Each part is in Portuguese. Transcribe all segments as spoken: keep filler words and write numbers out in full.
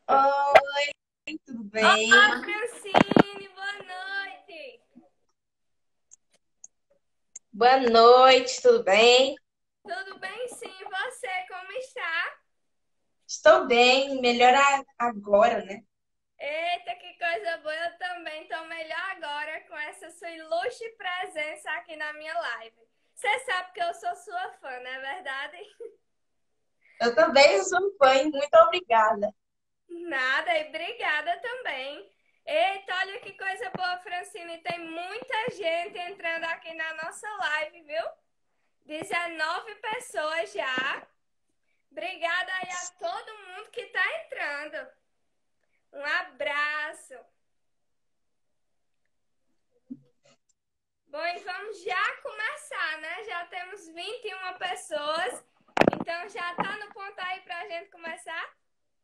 Oi, tudo Olá, bem? Francine, boa noite. Boa noite, tudo bem? Tudo bem, sim, e você, como está? Estou bem, melhor a- agora, né? Eita, que coisa boa, eu também estou melhor agora com essa sua ilustre presença aqui na minha live. Você sabe que eu sou sua fã, não é verdade? Eu também sou fã, e muito obrigada. Nada, e obrigada também. Eita, olha que coisa boa, Francine, tem muita gente entrando aqui na nossa live, viu? dezenove pessoas já. Obrigada aí a todo mundo que está entrando. Um abraço. Bom, e vamos já começar, né? Já temos vinte e uma pessoas. Então já tá no ponto aí pra gente começar?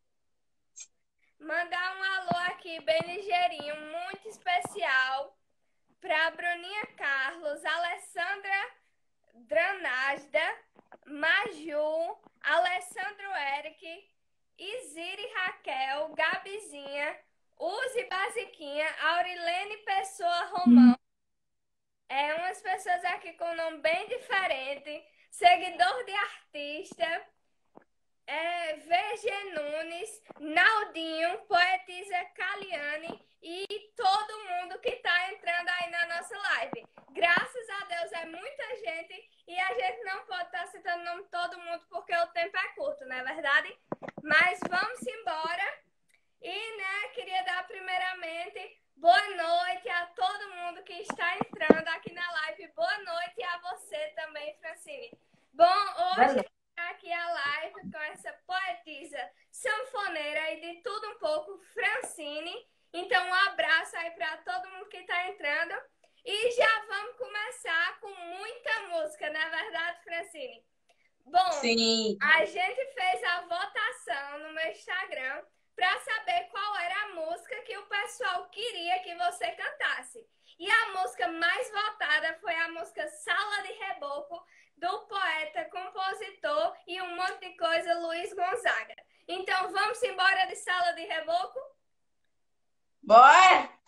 Mandar um alô aqui bem ligeirinho, muito especial para Bruninha Carlos, Alessandra Dranasda, Maju, Alessandro Eric, Isiri Raquel, Gabizinha, Uzi Basiquinha, Aurilene Pessoa Romão. É umas pessoas aqui com nome bem diferente, seguidor de artista, é, V G Nunes, Naldinho, poetisa Caliane e todo mundo que está entrando aí na nossa live. Graças a Deus é muita gente e a gente não pode estar tá citando o nome de todo mundo porque o tempo é curto, não é verdade? Mas vamos embora. E, né, queria dar primeiramente boa noite a todo mundo que está entrando aqui na live. Boa noite a você também, Francine. Bom, Boa hoje noite. está aqui a live com essa poetisa sanfoneira e de tudo um pouco, Francine. Então, um abraço aí para todo mundo que está entrando. E já vamos começar com muita música, não é verdade, Francine? Bom, Sim, a gente fez a votação no meu Instagram para saber qual era a música que o pessoal queria que você cantasse. E a música mais votada foi a música Sala de Reboco, do poeta, compositor e um monte de coisa, Luiz Gonzaga. Então vamos embora de Sala de Reboco? bora!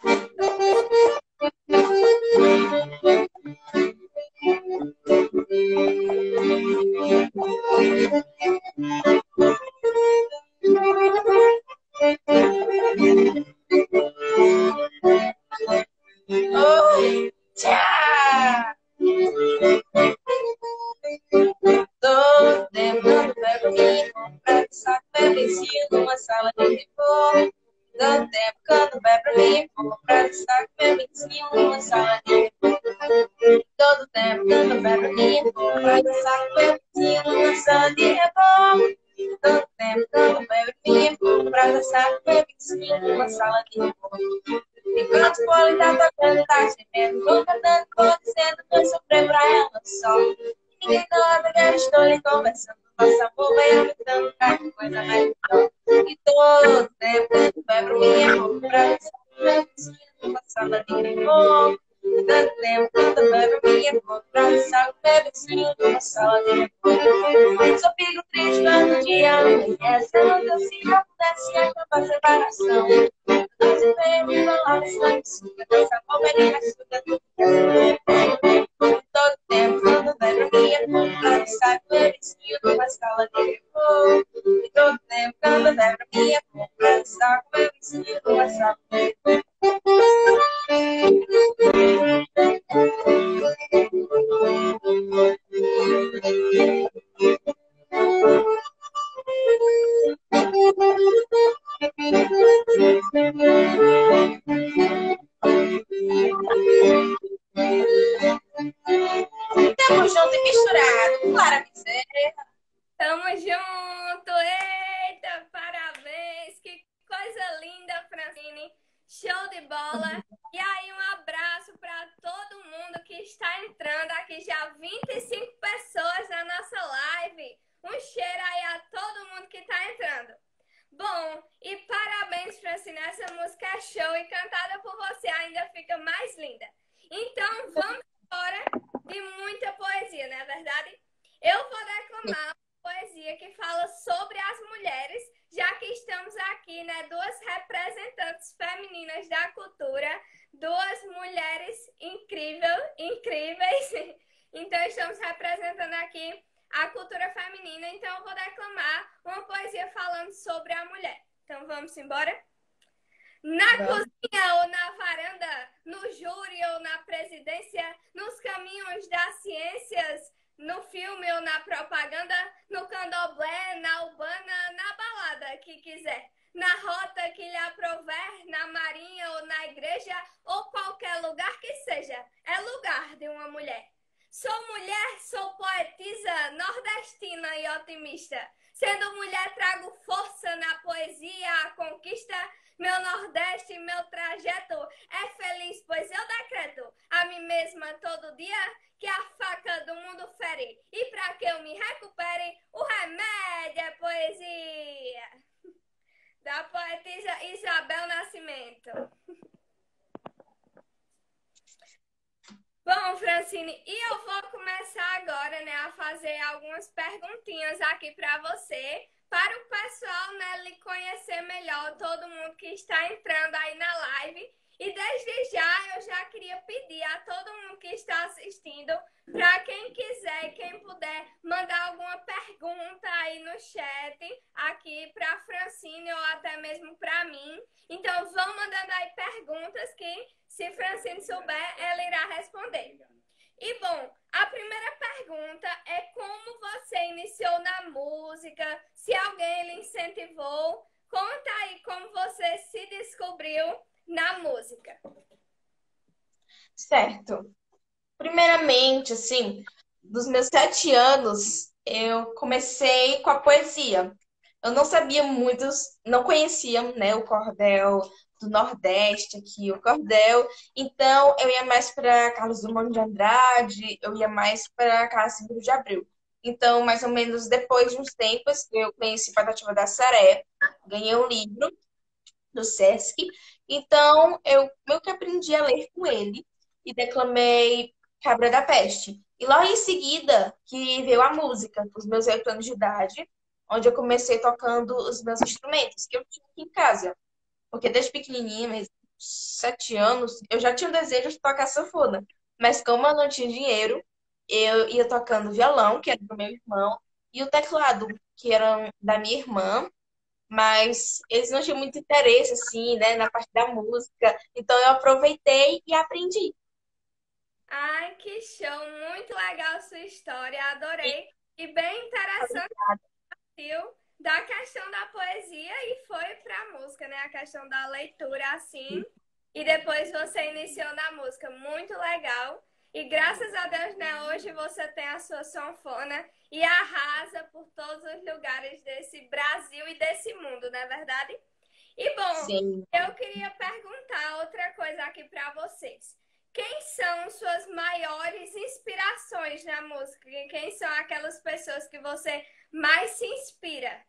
Oi, tchau! Tô lembrando pra mim, comprar de saco bebezinho numa sala de repouso. Tô tempo quando vai pra mim, comprar de saco bebezinho numa sala de repouso. Todo tempo dando pé pra mim, comprar de saco bebezinho numa sala de repouso. Todo tempo dando pé pra mim, comprar de saco bebezinho numa sala de repouso. Enquanto o pole tá tocando, tá gemendo, vou cantando, vou dizendo, vou sofrer pra ela só. Ninguém nota que eu estou lhe conversando, nosso amor vai aumentando, cada coisa melhor. E todo tempo dando pé pra mim, comprar de saco bebezinho numa sala de repouso. Tanto tempo, tanta bebe minha encontrar saco bebezinho numa sala de repouso. Só fico triste quando o dia amanhece. Eu não se eu pudesse acabar a separação. Não se veio me falar isso lá em cima. Dessa bobeira açúcar do todo tempo, tanta bebe minha encontrar saco bebezinho numa sala de repouso. E todo tempo, tanta bebe minha encontrar saco bebezinho numa sala de repouso. Tamo junto e misturado. Clara Bezerra. Tamo junto! Eita, parabéns! Que coisa linda, Francine! Show de bola! E aí, um abraço para todo mundo que está entrando aqui, já vinte e cinco pessoas na nossa live. Um cheiro aí a todo mundo que está entrando. Bom, e parabéns, Francine! Essa música é show e cantada por você ainda fica mais linda. Então, vamos embora de muita poesia, não é verdade? Eu vou declamar poesia que fala sobre as mulheres, já que estamos aqui, né, duas representantes femininas da cultura, duas mulheres incrível, incríveis, então estamos representando aqui a cultura feminina, então eu vou declamar uma poesia falando sobre a mulher. Então vamos embora? Na Vamos. cozinha ou na varanda, no júri ou na presidência, nos caminhos das ciências, no filme ou na propaganda, no candomblé, na urbana, na balada que quiser, na rota que lhe aprover, na marinha ou na igreja, ou qualquer lugar que seja, é lugar de uma mulher. Sou mulher, sou poetisa, nordestina e otimista. Sendo mulher, trago força na poesia, a conquista. Meu Nordeste, meu trajeto é feliz, pois eu decreto a mim mesma todo dia que a faca do mundo fere. E para que eu me recupere, o remédio é poesia. Da poetisa Isabel Nascimento. Bom, Francine, e eu vou começar agora, né, a fazer algumas perguntinhas aqui para você, para o pessoal, né, lhe conhecer melhor, todo mundo que está entrando aí na live. E desde já eu já queria pedir a todo mundo que está assistindo, para quem quiser e quem puder, mandar alguma pergunta aí no chat, aqui para a Francine ou até mesmo para mim. Então vão mandando aí perguntas que, se Francine souber, ela irá responder. E bom, a primeira pergunta é como você iniciou na música, se alguém lhe incentivou. Conta aí como você se descobriu na música. Certo. Primeiramente, assim, dos meus sete anos, eu comecei com a poesia. Eu não sabia muitos, não conhecia, né, o cordel do Nordeste aqui, o cordel. Então, eu ia mais para Carlos Drummond de Andrade, eu ia mais para Carlos Cinco de Abril. Então, mais ou menos depois de uns tempos, eu conheci Patativa da Saré, ganhei um livro do Sesc. Então, eu meio que aprendi a ler com ele e declamei Cabra da Peste. E logo em seguida que veio a música, com os meus oito anos de idade, onde eu comecei tocando os meus instrumentos, que eu tinha aqui em casa. Porque desde pequenininha, mesmo, sete anos, eu já tinha o desejo de tocar sanfona. Mas como eu não tinha dinheiro, eu ia tocando violão, que era do meu irmão, e o teclado, que era da minha irmã, mas eles não tinham muito interesse, assim, né, na parte da música. Então eu aproveitei e aprendi. Ai, que show! Muito legal a sua história, E adorei. E bem interessante, viu? Da questão da poesia e foi para a música, né? A questão da leitura assim. E depois você iniciou na música. Muito legal. E graças a Deus, né? Hoje você tem a sua sanfona e arrasa por todos os lugares desse Brasil e desse mundo, não é verdade? E bom, sim. eu queria perguntar outra coisa aqui para vocês. Quem são suas maiores inspirações na música? Quem são aquelas pessoas que você mais se inspira?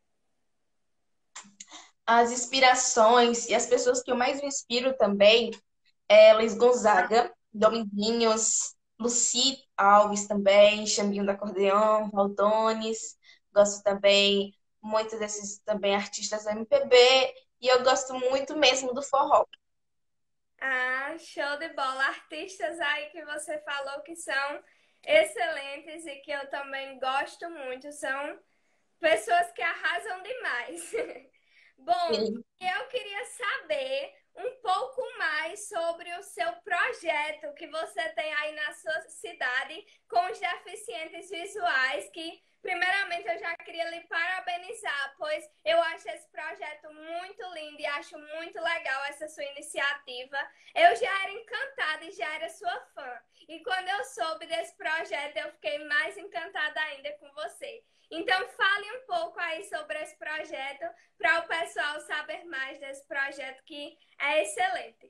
As inspirações e as pessoas que eu mais me inspiro também é Luiz Gonzaga, Dominguinhos, Lucy Alves também, Xambinho do Acordeão, Valdones. Gosto também muito desses também artistas M P B e eu gosto muito mesmo do forró. Ah, show de bola. Artistas aí que você falou que são excelentes e que eu também gosto muito. São pessoas que arrasam demais. Bom, Sim. eu queria saber um pouco mais sobre o seu projeto que você tem aí na sua cidade com os deficientes visuais, que primeiramente eu já queria lhe parabenizar, pois eu acho esse projeto muito lindo e acho muito legal essa sua iniciativa. Eu já era encantada e já era sua fã. E quando eu soube desse projeto, eu fiquei mais encantada ainda com você. Então, fale um pouco aí sobre esse projeto, para o pessoal saber mais desse projeto que é excelente.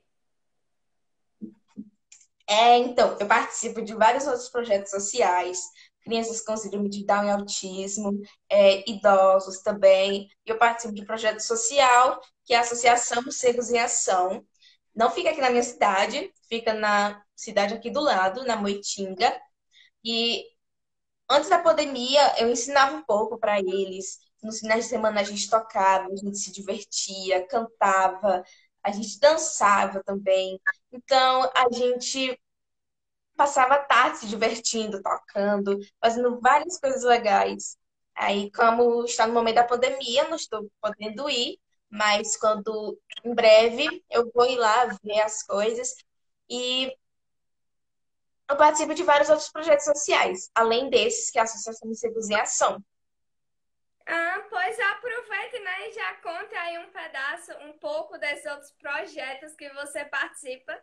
É, então, eu participo de vários outros projetos sociais, crianças com síndrome de Down e autismo, é, idosos também. E eu participo de um projeto social, que é a Associação Cegos em Ação. Não fica aqui na minha cidade, fica na cidade aqui do lado, na Moitinga. E Antes da pandemia, eu ensinava um pouco para eles. Nos finais de semana a gente tocava, a gente se divertia, cantava, a gente dançava também. Então, a gente passava a tarde se divertindo, tocando, fazendo várias coisas legais. Aí, como está no momento da pandemia, não estou podendo ir, mas quando em breve eu vou ir lá ver as coisas. E eu participo de vários outros projetos sociais, além desses que a Associação Missivos em Ação. Ah, pois aproveite, né, e já conte aí um pedaço, um pouco desses outros projetos que você participa.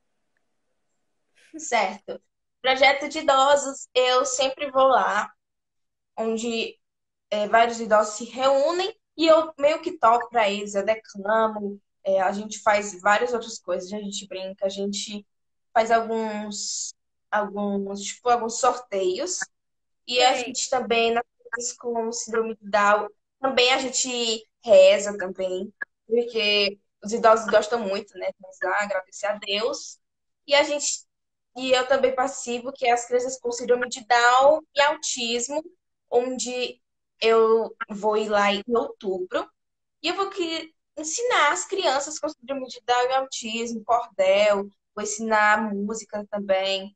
Certo. Projeto de idosos, eu sempre vou lá, onde é, vários idosos se reúnem e eu meio que toco para eles, eu declamo, é, a gente faz várias outras coisas, a gente brinca, a gente faz alguns, alguns, tipo, alguns sorteios e a Sei. gente também, nas coisas com síndrome de Down, também a gente reza também, porque os idosos gostam muito, né, de rezar, agradecer a Deus. E a gente e eu também participo, que é as crianças com síndrome de Down e autismo, onde eu vou ir lá em outubro e eu vou que, ensinar as crianças com síndrome de Down e autismo, cordel, vou ensinar música também.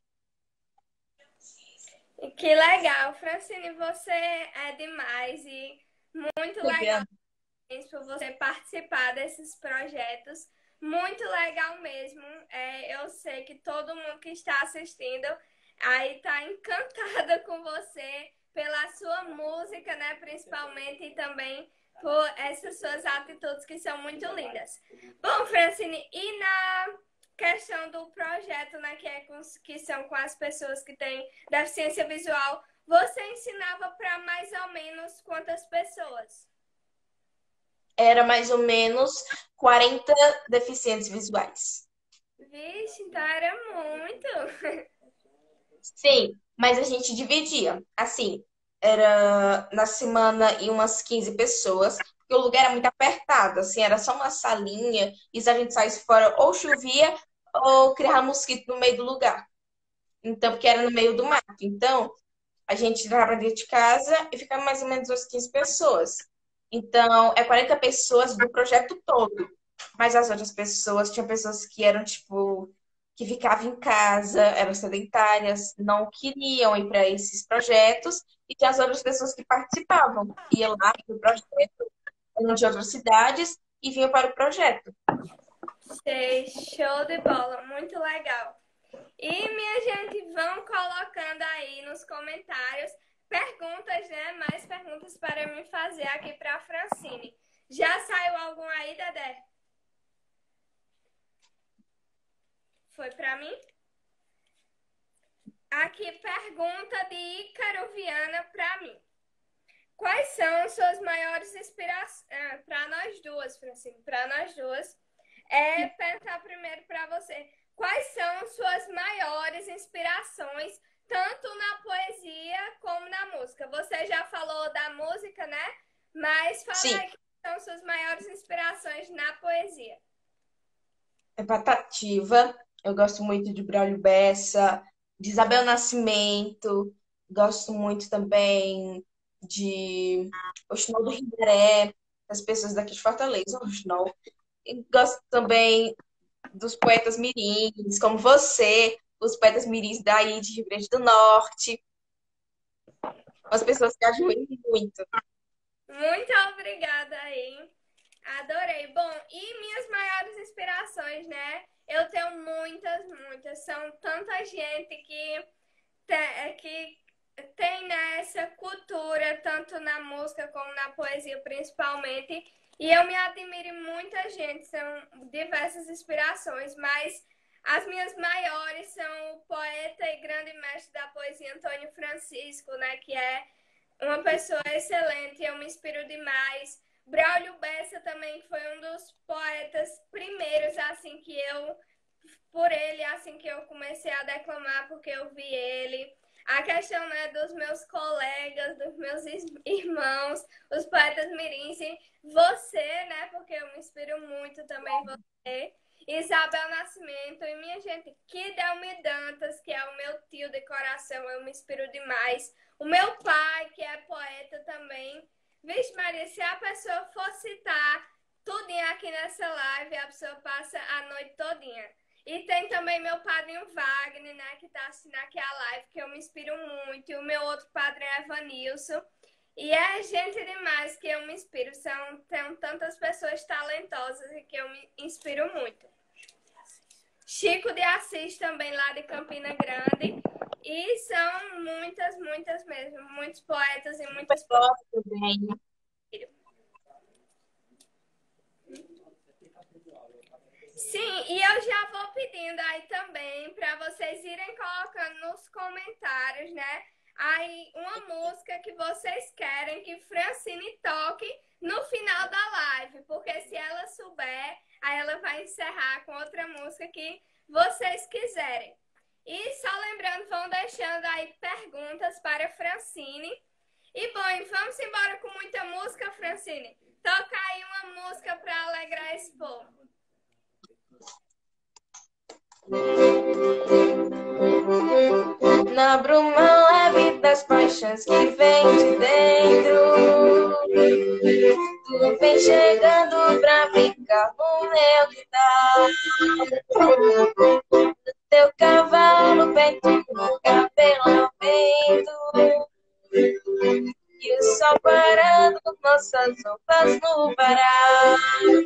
Que legal, Francine, você é demais e muito legal Obrigada. por você participar desses projetos. Muito legal mesmo. É, eu sei que todo mundo que está assistindo aí está encantada com você, pela sua música, né? Principalmente, e também por essas suas atitudes que são muito lindas. Bom, Francine, e na questão do projeto, né? Que, é com, que são com as pessoas que têm deficiência visual, você ensinava para mais ou menos quantas pessoas? Era mais ou menos quarenta deficientes visuais. Vixe, então era muito. Sim, mas a gente dividia. Assim, era na semana em umas quinze pessoas, porque o lugar era muito apertado, assim, era só uma salinha, e se a gente saísse fora, ou chovia, ou criava mosquito no meio do lugar. Então, porque era no meio do mato. Então, a gente entrava pra dentro de casa e ficava mais ou menos umas quinze pessoas. Então, é quarenta pessoas do projeto todo. Mas as outras pessoas, tinha pessoas que eram, tipo, que ficavam em casa, eram sedentárias, não queriam ir para esses projetos, e tinha as outras pessoas que participavam, iam lá do projeto, eram de outras cidades e vinham para o projeto. Sei, show de bola, muito legal. E minha gente, vão colocando aí nos comentários perguntas, né? Mais perguntas para me fazer aqui para a Francine. Já saiu algum aí, Dedé? Foi para mim? Aqui, pergunta de Ícaro Viana para mim. Quais são suas maiores inspirações? Ah, para nós duas, Francine, para nós duas. É perguntar primeiro para você. Quais são suas maiores inspirações, tanto na poesia como na música? Você já falou da música, né? Mas fala Sim, aí quais são suas maiores inspirações na poesia. é Patativa, eu gosto muito de Braulio Bessa, de Isabel Nascimento, gosto muito também de Oxinol do Rindaré, das pessoas daqui de Fortaleza, Oxinol. E gosto também dos poetas mirins, como você, os poetas mirins daí de Rio Grande do Norte, as pessoas que ajudam muito. Muito obrigada aí. Adorei. Bom, e minhas maiores inspirações, né? Eu tenho muitas, muitas. São tanta gente que, te, que tem nessa cultura, tanto na música como na poesia, principalmente. E eu me admiro em muita gente, são diversas inspirações, mas as minhas maiores são o poeta e grande mestre da poesia Antônio Francisco, né? Que é uma pessoa excelente, eu me inspiro demais. Braulio Bessa também foi um dos poetas primeiros, assim, que eu, por ele, assim, que eu comecei a declamar, porque eu vi ele. A questão, né, dos meus colegas, dos meus irmãos, os poetas mirins, você, né, porque eu me inspiro muito também em você. Isabel Nascimento e minha gente, Kidalmi Dantas, que é o meu tio de coração, eu me inspiro demais. O meu pai, que é poeta também. Vixe, Maria, se a pessoa for citar tudinho aqui nessa live, a pessoa passa a noite todinha. E tem também meu padrinho Wagner, né, que tá assistindo aqui a live, que eu me inspiro muito. E o meu outro padrinho é Evanilson. E é gente demais que eu me inspiro. São, tem tantas pessoas talentosas e que eu me inspiro muito. Chico de Assis também, lá de Campina Grande. E são muitas, muitas mesmo. Muitos poetas e muitas poetas. Sim, e eu já vou pedindo aí também para vocês irem colocando nos comentários, né? Aí uma música que vocês querem que Francine toque no final da live, porque se ela souber, aí ela vai encerrar com outra música que vocês quiserem. E só lembrando, vão deixando aí perguntas para Francine. E bom, vamos embora com muita música, Francine. Toca aí uma música para alegrar esse povo. Na bruma leve das paixões que vem de dentro, tu vem chegando pra ficar no meu quintal. No teu cavalo, vento no cabelo ao vento, e o sol parando nossas roupas no varal.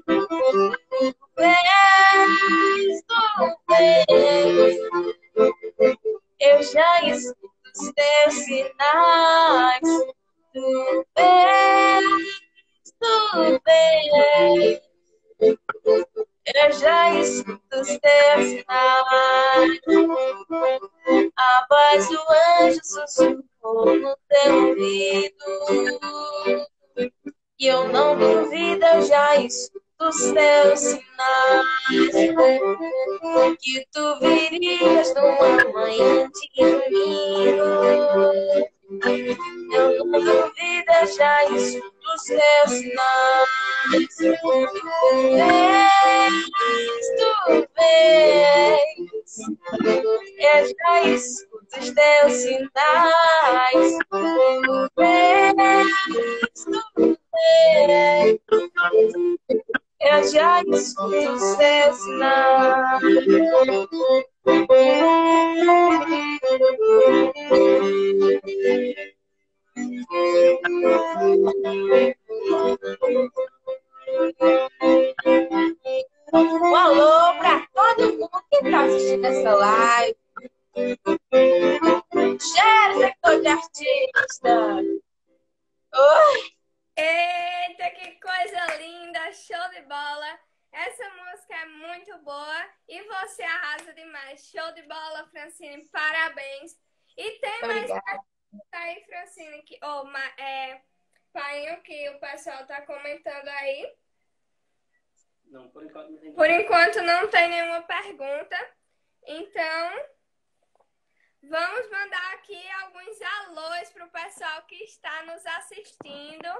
Vês, tu vês, eu já escuto os teus sinais. Tu vês, tu vês, eu já escuto os teus sinais. A voz do anjo sussurrou no teu ouvido, e eu não duvido, eu já escuto os teus sinais, que tu virias numa manhã de domingo. Eu não duvido, eu já escuto os teus sinais. Vês, tu vês, eu já escuto os teus sinais. Tu vês, tu vês, eu já escuto os teus sinais. Um alô para todo mundo que está assistindo essa live. Cheiro, sector de artista. Oi. Eita, que coisa linda, show de bola. Essa música é muito boa e você arrasa demais. Show de bola, Francine, parabéns. E tem Obrigada. mais tá aí, Francine, que, oh, é, Painho, que o pessoal tá comentando aí. Não, por enquanto não tem. Por enquanto não tem nenhuma pergunta. Então, vamos mandar aqui alguns alôs para o pessoal que está nos assistindo.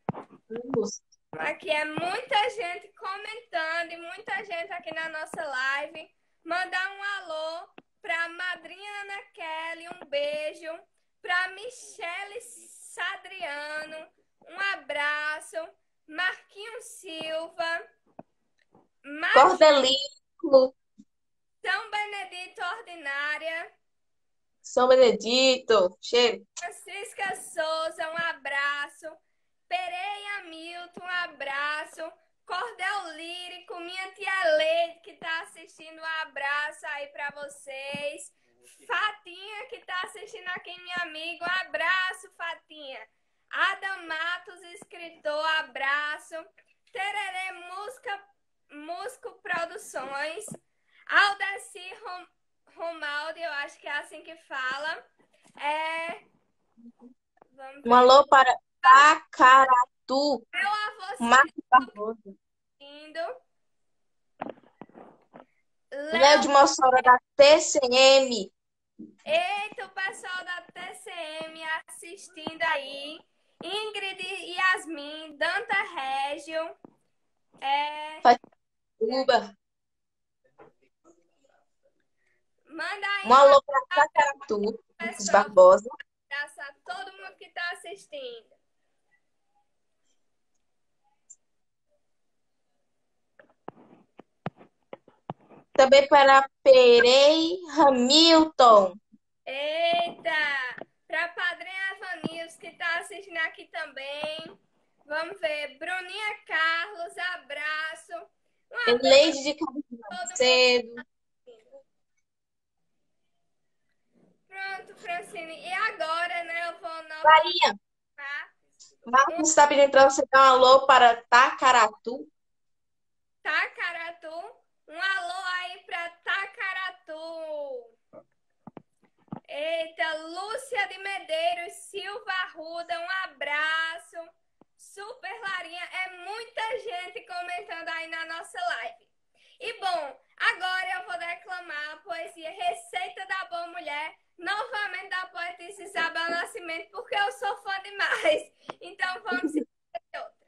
Aqui é muita gente comentando e muita gente aqui na nossa live. Mandar um alô para a madrinha Ana Kelly, um beijo. Para Michele Sadriano, um abraço. Marquinhos Silva. Mar... Cordelino. São Benedito Ordinária. São Benedito. Cheiro. Francisca Souza, um abraço. Pereira Milton, um abraço. Cordel Lírico, minha tia Leide, que está assistindo, um abraço aí para vocês. Fatinha, que está assistindo aqui, minha amiga, um abraço, Fatinha. Adam Matos, escritor, abraço. Tererê Música, Músico Produções. Aldeci Rom, Romaldi, eu acho que é assim que fala. É... Vamos ver. Um alô para Tacaratu. Meu avô Marcos Barbosa. lindo. Léo de Mossoró da T C M. Eita, o pessoal da T C M assistindo aí. Ingrid e Yasmin, Danta Régio. É... Uba. Manda aí Um alô para Tacaratu. Marcos Barbosa. Abraço a todo assistindo. Também para Perei Hamilton. Eita! Para a padrinha Vanils, que está assistindo aqui também. Vamos ver. Bruninha Carlos, abraço. Um abraço Leide de a todo Carcedo. mundo. Pronto, Francine. E agora, né, eu vou Maria, tá? Marcos está pedindo para você dar um alô para Tacaratu. Tacaratu. Um alô aí para Tacaratu. Eita, Lúcia de Medeiros, Silva Arruda, um abraço. Super Larinha, é muita gente comentando aí na nossa live. E bom, agora eu vou declamar a poesia Receita da Boa Mulher, novamente da poetisa Isabel Nascimento, porque eu sou fã demais. Então vamos escolher outra.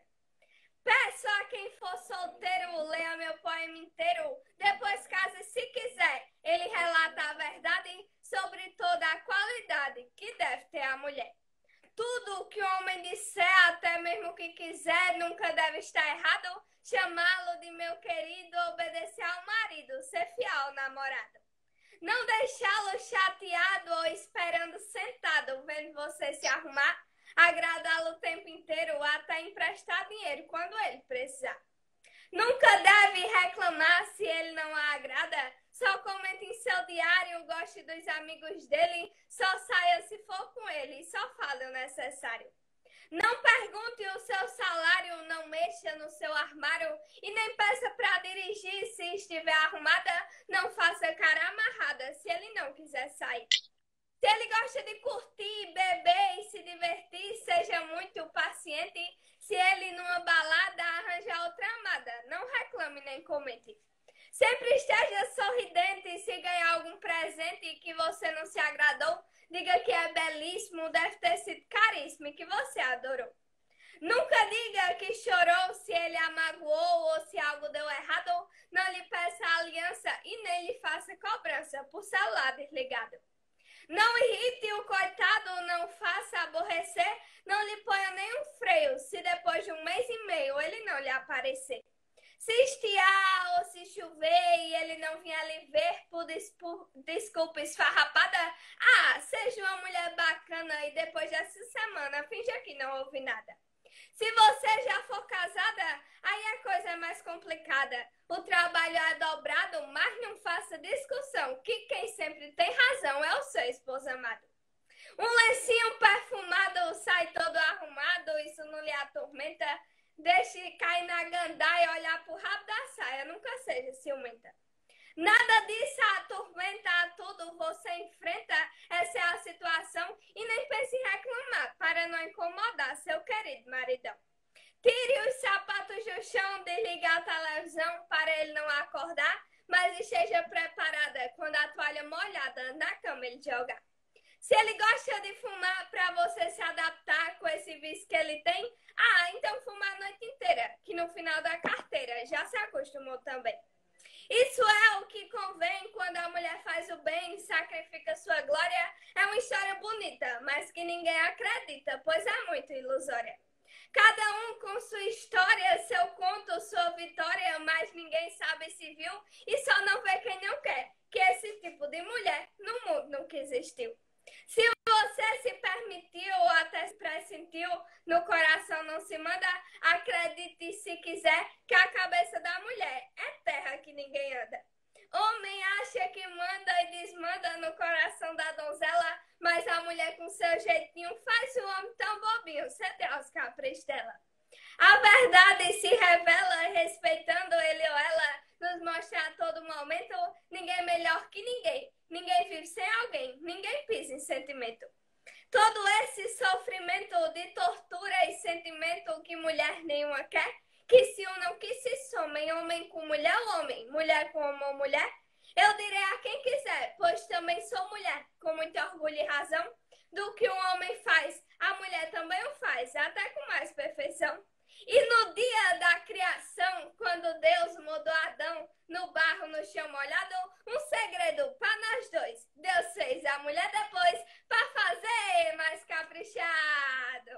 Peço a quem for solteiro, leia meu poema inteiro. Depois, case se quiser, ele relata a verdade sobre toda a qualidade que deve ter a mulher. Tudo o que o homem disser, até mesmo o que quiser, nunca deve estar errado. Chamá-lo de meu querido, obedecer ao marido, ser fiel ao namorado. Não deixá-lo chateado ou esperando sentado, vendo você se arrumar. Agradá-lo o tempo inteiro, até emprestar dinheiro quando ele precisar. Nunca deve reclamar se ele não a agrada. Só comente em seu diário, goste dos amigos dele. Só saia se for com ele, só fale o necessário. Não pergunte o seu salário, não mexa no seu armário e nem peça para dirigir se estiver arrumada. Não faça cara amarrada se ele não quiser sair. Se ele gosta de curtir, beber e se divertir, seja muito paciente. Se ele numa balada arranja outra amada, não reclame nem comente. Sempre esteja sorridente. Se ganhar algum presente que você não se agradou, diga que é belíssimo, deve ter sido caríssimo e que você adorou. Nunca diga que chorou se ele a magoou ou se algo deu errado. Não lhe peça aliança e nem lhe faça cobrança por celular desligado. Não irrite o coitado, não faça aborrecer, não lhe ponha nenhum freio se depois de um mês e meio ele não lhe aparecer. Se estiar ou se chover e ele não vier lhe ver por desculpa esfarrapada, ah, seja uma mulher bacana e depois dessa semana finja que não houve nada. Se você já for casada, aí a coisa é mais complicada. O trabalho é dobrado, mas não faça discussão, que quem sempre tem razão é o seu esposo amado. Um lencinho perfumado sai todo arrumado, isso não lhe atormenta. Deixe cair na gandaia e olhar pro rabo da saia, nunca seja ciumenta. Nada disso atormenta, a tudo você enfrenta, essa é a situação e nem pense em reclamar para não incomodar seu querido maridão. Tire os sapatos do chão, desligue a televisão para ele não acordar, mas esteja preparada quando a toalha molhada na cama ele jogar. Se ele gosta de fumar para você se adaptar com esse vício que ele tem, ah, então fuma a noite inteira, que no final da carteira já se acostumou também. Isso é o que convém quando a mulher faz o bem e sacrifica sua glória. É uma história bonita, mas que ninguém acredita, pois é muito ilusória. Cada um com sua história, seu conto, sua vitória, mas ninguém sabe se viu e só não vê quem não quer, que esse tipo de mulher no mundo nunca existiu. Se você se permitiu ou até se pressentiu, no coração não se manda, acredite se quiser que a cabeça da mulher é terra que ninguém anda. Homem acha que manda e desmanda no coração da donzela, mas a mulher com seu jeitinho faz o homem tão bobinho, ceder aos caprichos dela. A verdade se revela respeitando ele ou ela, nos mostra a todo momento, ninguém é melhor que ninguém, ninguém vive sem alguém, ninguém pisa em sentimento. Todo esse sofrimento de tortura e sentimento que mulher nenhuma quer, que se unam, que se somem, homem com mulher, homem, mulher com homem, mulher, eu direi a quem quiser, pois também sou mulher, com muito orgulho e razão, do que o homem faz, a mulher também o faz, até com mais perfeição. E no dia da criação, quando Deus mudou Adão no barro, no chão molhado, um segredo para nós dois. Deus fez a mulher depois para fazer mais caprichado.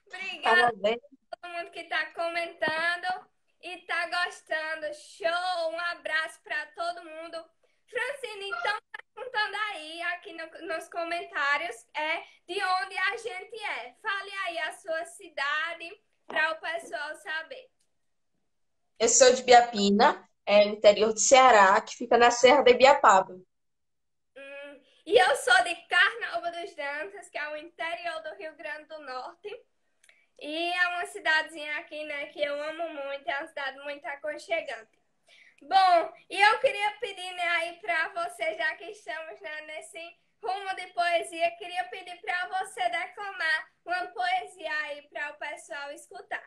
Obrigada Parabéns. a todo mundo que está comentando e está gostando. Show! Um abraço para todo mundo. Francine, então, perguntando aí, aqui no, nos comentários, é de onde a gente é. Fale aí a sua cidade para o pessoal saber. Eu sou de Biapina, é no interior do Ceará, que fica na Serra da Ibiapaba. Hum, e eu sou de Carnaúba dos Dantas, que é o interior do Rio Grande do Norte. E é uma cidadezinha aqui, né, que eu amo muito, é uma cidade muito aconchegante. Bom, e eu queria pedir, né, aí para você, já que estamos, né, nesse rumo de poesia, queria pedir para você declamar uma poesia aí para o pessoal escutar.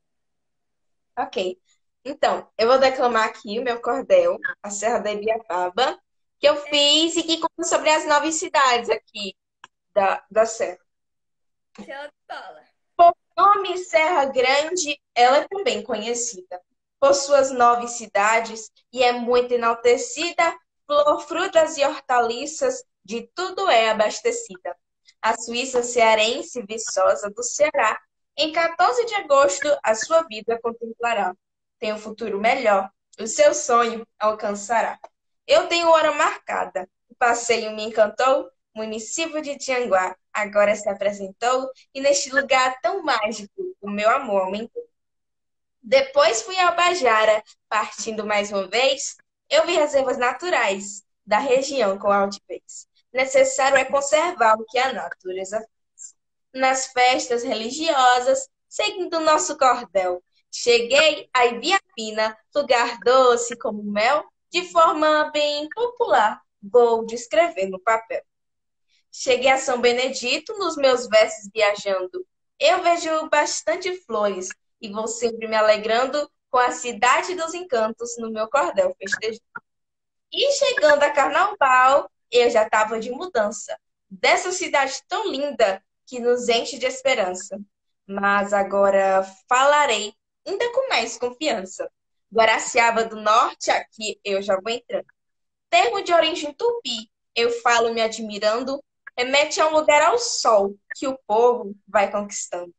Ok. Então, eu vou declamar aqui o meu cordel, a Serra da Ibiapaba, que eu fiz e que conta sobre as nove cidades aqui da, da Serra. Show de bola. Por nome Serra Grande, ela é também conhecida por suas nove cidades e é muito enaltecida, flor, frutas e hortaliças, de tudo é abastecida. A Suíça cearense, viçosa do Ceará, em quatorze de agosto a sua vida contemplará. Tem um futuro melhor, o seu sonho alcançará. Eu tenho hora marcada, o passeio me encantou, município de Tianguá agora se apresentou e neste lugar tão mágico o meu amor aumentou. Depois fui ao Bajara, partindo mais uma vez, eu vi reservas naturais da região com altivez. Necessário é conservar o que a natureza fez. Nas festas religiosas, seguindo nosso cordel, cheguei a Ibiapina, lugar doce como mel, de forma bem popular, vou descrever no papel. Cheguei a São Benedito nos meus versos viajando. Eu vejo bastante flores e vou sempre me alegrando com a cidade dos encantos no meu cordel festejando. E chegando a Carnaval, eu já estava de mudança. Dessa cidade tão linda que nos enche de esperança. Mas agora falarei ainda com mais confiança. Guaraciaba do Norte, aqui eu já vou entrando. Termo de origem tupi, eu falo me admirando, remete a um lugar ao sol que o povo vai conquistando.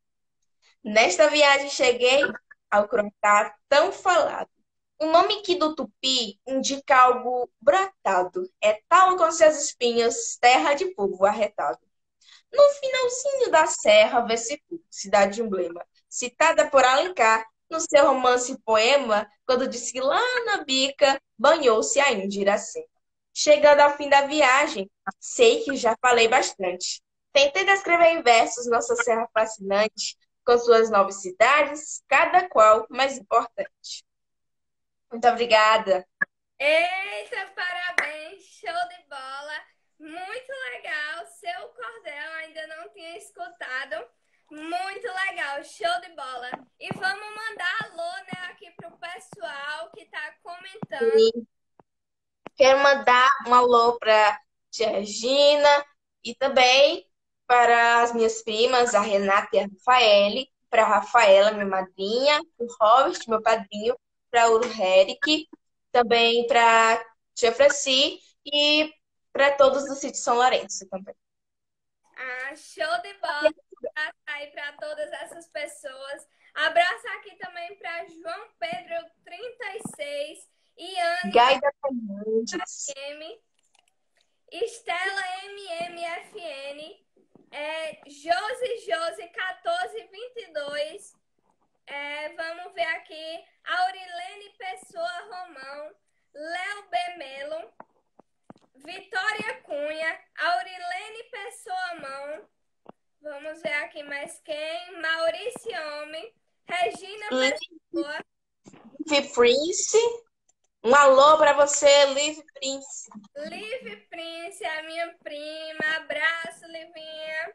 Nesta viagem cheguei ao Croatá tão falado. O nome que do tupi indica algo brotado. É tal com seus espinhos, terra de povo arretado. No finalzinho da serra, vê-se cidade emblema, citada por Alencar no seu romance e poema, quando disse que lá na bica banhou-se a Índia Iracema. Chegando ao fim da viagem, sei que já falei bastante. Tentei descrever em versos nossa serra fascinante, com suas nove cidades, cada qual mais importante. Muito obrigada. Eita, parabéns, show de bola, muito legal, seu cordel ainda não tinha escutado, muito legal, show de bola. E vamos mandar alô, né, aqui pro pessoal que tá comentando. Sim. Quero mandar um alô para tia Regina e também para as minhas primas, a Renata e a Rafaele, para a Rafaela, minha madrinha, para o Robert, meu padrinho, para o Eric, também para tia Franci e para todos do sítio São Lourenço também. Ah, show de bola. Abraço aí para todas essas pessoas. Abraço aqui também para João Pedro trinta e seis, Iane Gaida Fernandes, M, Estela M M F N, é, Josi Josi um quatro dois dois. É, vamos ver aqui. Aurilene Pessoa Romão, Léo B. Melo, Vitória Cunha, Aurilene Pessoa Mão. Vamos ver aqui mais quem. Maurício Homem, Regina Pessoa. Liv Prince. Um alô para você, Liv Prince. Liv Prince, a minha prima. Abraço, Livinha.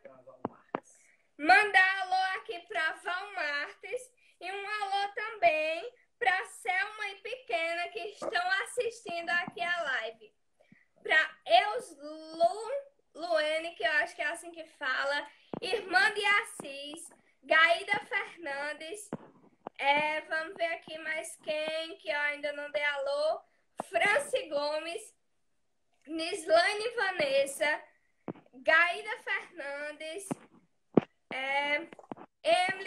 Mandar alô aqui para Val Martes. E um alô também para Selma e Pequena que estão assistindo aqui a live. Para Eus Lu, Luene, que eu acho que é assim que fala. Irmã de Assis. Gaída Fernandes. É, vamos ver aqui mais quem, que eu ainda não dei alô. Franci Gomes. Nislane Vanessa. Gaída Fernandes. É,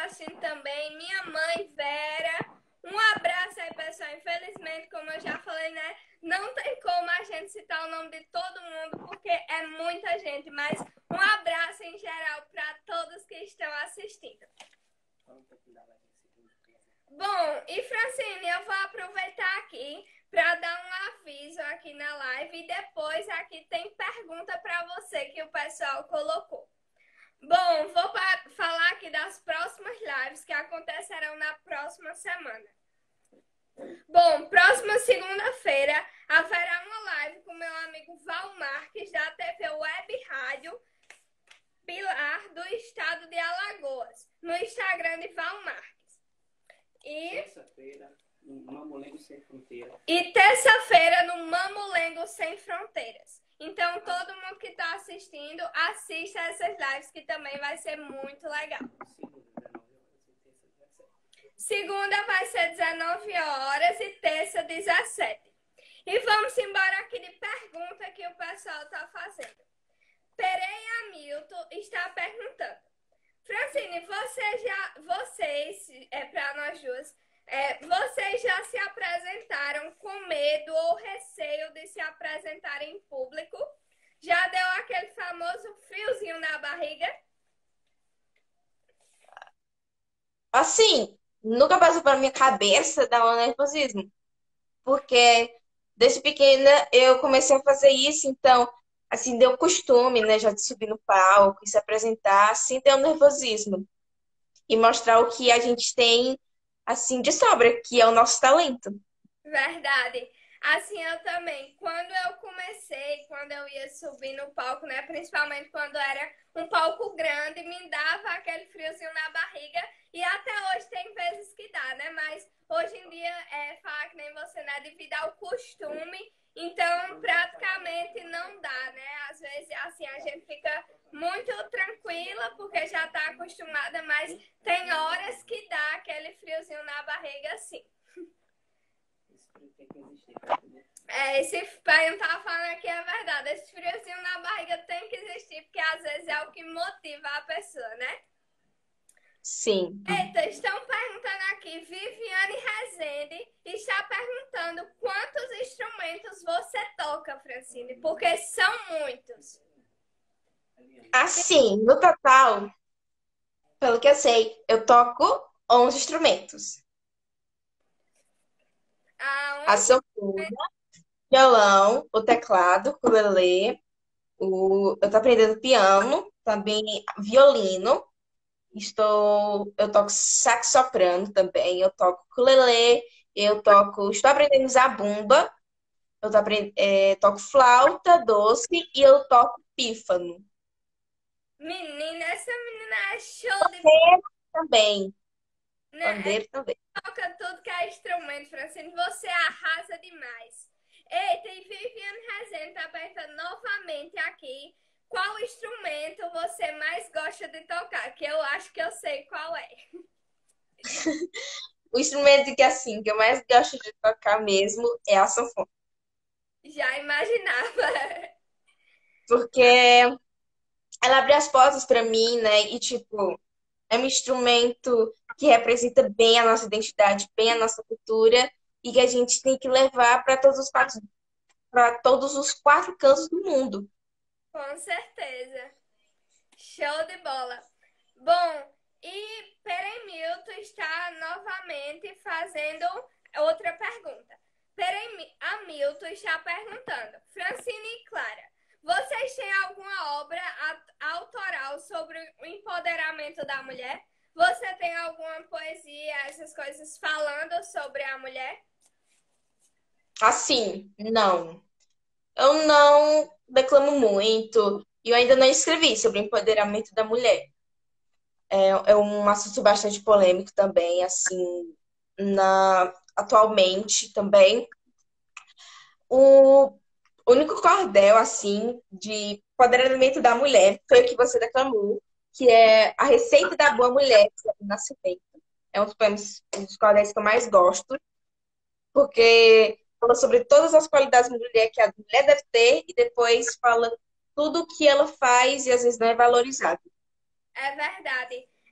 assistindo também, minha mãe, Vera. Um abraço aí, pessoal. Infelizmente, como eu já falei, né? Não tem como a gente citar o nome de todo mundo, porque é muita gente. Mas um abraço em geral para todos que estão assistindo. Bom, e Francine, eu vou aproveitar aqui para dar um aviso aqui na live e depois aqui tem pergunta para você que o pessoal colocou. Bom, vou falar aqui das próximas lives que acontecerão na próxima semana. Bom, próxima segunda-feira haverá uma live com meu amigo Val Marques da T V Web Rádio Pilar do estado de Alagoas, no Instagram de Val Marques. E terça-feira no Mamulengo Sem Fronteiras. E terça-feira no Mamulengo Sem Fronteiras. Então, todo mundo que está assistindo, assista essas lives que também vai ser muito legal. Segunda vai ser dezenove horas e terça dezessete. E vamos embora aqui de pergunta que o pessoal está fazendo. Pereira Hamilton está perguntando. Francine, você já, vocês, é para nós duas, é, vocês já se apresentaram com medo ou receio de se apresentar em público? Já deu aquele famoso friozinho na barriga? Assim, nunca passou pela minha cabeça dar um nervosismo. Porque desde pequena eu comecei a fazer isso, então, assim, deu costume, né? Já de subir no palco e se apresentar, assim, deu nervosismo. E mostrar o que a gente tem, assim, de sobra, que é o nosso talento. Verdade. Assim, eu também. Quando eu comecei, quando eu ia subir no palco, né? Principalmente quando era um palco grande, me dava aquele friozinho na barriga. E até hoje tem vezes que dá, né? Mas hoje em dia, é falar que nem você, né? Devido ao costume, então praticamente não dá, né? Às vezes, assim, a gente fica muito tranquila porque já tá acostumada, mas tem horas que dá aquele friozinho na barriga, assim. É, esse pai não tava falando aqui é verdade. Esse friozinho na barriga tem que existir, porque às vezes é o que motiva a pessoa, né? Sim. Eita, estão perguntando aqui, Viviane Rezende está perguntando quantos instrumentos você toca, Francine, porque são muitos. Assim, no total, pelo que eu sei, eu toco onze instrumentos. Ah, A sanfona, violão, o teclado, o ukulele, o... eu tô aprendendo piano, também violino. Estou, eu toco sax soprano também, eu toco ukulele, eu toco, estou aprendendo zabumba, eu tô aprend, é, toco flauta doce e eu toco pífano. menina, essa menina é show de Pandeiro também, né? pandeiro também. Toca tudo que é instrumento, Francine. Você arrasa demais. Eita, e Viviane Rezende está perguntando novamente aqui qual instrumento você mais gosta de tocar, que eu acho que eu sei qual é. O instrumento que assim, que eu mais gosto de tocar mesmo é a sanfona, Já imaginava. porque ela abre as portas para mim, né? E tipo, é um instrumento que representa bem a nossa identidade, bem a nossa cultura e que a gente tem que levar para todos os quatro, para todos os quatro cantos do mundo. Com certeza. Show de bola. Bom, e Peremilton está novamente fazendo outra pergunta. Peremilton está perguntando, Francine e Clara, vocês têm alguma obra autoral sobre o empoderamento da mulher? Você tem alguma poesia, essas coisas falando sobre a mulher? Assim, não. Eu não declamo muito e eu ainda não escrevi sobre o empoderamento da mulher. É, é um assunto bastante polêmico também, assim, na, atualmente também. O único cordel, assim, de empoderamento da mulher foi o que você declamou, que é A Receita da Boa Mulher, do Nascimento. É um dos poemas, um dos cordéis que eu mais gosto, porque fala sobre todas as qualidades da mulher que a mulher deve ter e depois fala tudo o que ela faz e às vezes não é valorizado. É verdade.